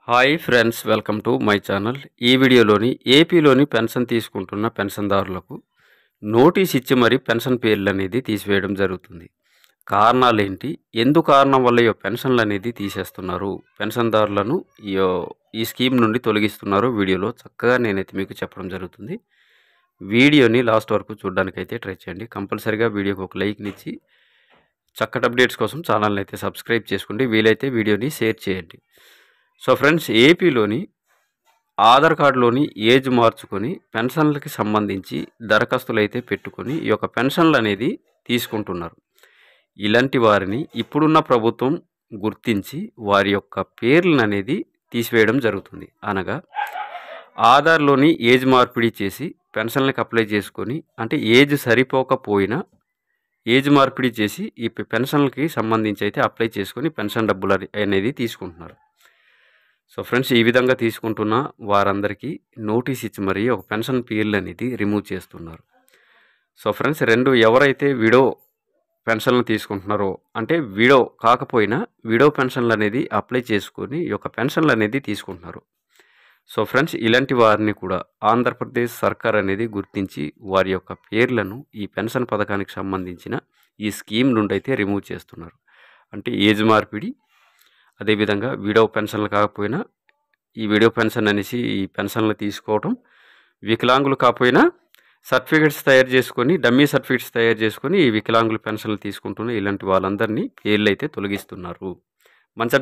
Hi friends, welcome to my channel. ఈ వీడియోలోని ఏపీలోని పెన్షన్ తీసుకుంటున్న పెన్షన్దారులకు నోటీస్ ఇచ్చి మరి పెన్షన్ పేర్లు అనేది తీసివేయడం జరుగుతుంది. కారణాలు ఏంటి, కారణం వల్ల ఈ పెన్షన్లు అనేది తీసేస్తున్నారు, పెన్షన్దారులను ఈ స్కీమ్ నుండి తొలగిస్తున్నారు, వీడియోలో చక్కగా నేనైతే మీకు చెప్పడం జరుగుతుంది. వీడియోని లాస్ట్ వరకు చూడడానికైతే ట్రై చేయండి. కంపల్సరీగా వీడియోకి ఒక లైక్నిచ్చి చక్కటి అప్డేట్స్ కోసం ఛానల్ని అయితే సబ్స్క్రైబ్ చేసుకోండి. వీలైతే వీడియోని షేర్ చేయండి. సో ఫ్రెండ్స్, ఏపీలోని ఆధార్ కార్డులోని ఏజ్ మార్చుకొని పెన్షన్లకి సంబంధించి దరఖాస్తులు అయితే పెట్టుకొని ఈ యొక్క పెన్షన్లు అనేది తీసుకుంటున్నారు. ఇలాంటి వారిని ఇప్పుడున్న ప్రభుత్వం గుర్తించి వారి యొక్క పేర్లను అనేది తీసివేయడం జరుగుతుంది. అనగా ఆధార్లోని ఏజ్ మార్పిడి చేసి పెన్షన్లకు అప్లై చేసుకొని, అంటే ఏజ్ సరిపోకపోయినా ఏజ్ మార్పిడి చేసి ఈ పెన్షన్లకి సంబంధించి అయితే అప్లై చేసుకొని పెన్షన్ డబ్బులు అనేది తీసుకుంటున్నారు. సో ఫ్రెండ్స్, ఈ విధంగా తీసుకుంటున్న వారందరికీ నోటీస్ ఇచ్చి మరి ఒక పెన్షన్ పేర్లు అనేది రిమూవ్ చేస్తున్నారు. సో ఫ్రెండ్స్, ఎవరైతే విడో పెన్షన్లు తీసుకుంటున్నారో, అంటే విడో కాకపోయినా విడో పెన్షన్లు అనేది అప్లై చేసుకొని ఈ యొక్క పెన్షన్లు అనేది తీసుకుంటున్నారు. సో ఫ్రెండ్స్, ఇలాంటి వారిని కూడా ఆంధ్రప్రదేశ్ సర్కార్ అనేది గుర్తించి వారి యొక్క పేర్లను ఈ పెన్షన్ పథకానికి సంబంధించిన ఈ స్కీమ్ నుండి అయితే రిమూవ్ చేస్తున్నారు. అంటే ఏజ్ మార్పిడి, అదేవిధంగా విడో పెన్షన్లు కాకపోయినా ఈ విడో పెన్షన్ అనేసి ఈ పెన్షన్లు తీసుకోవడం, వికలాంగులు కాకపోయినా సర్టిఫికేట్స్ తయారు చేసుకొని, డమ్మీ సర్టిఫికేట్స్ తయారు చేసుకొని ఈ వికలాంగుల పెన్షన్లు తీసుకుంటున్న ఇలాంటి వాళ్ళందరినీ పేర్లు అయితే తొలగిస్తున్నారు. మంచి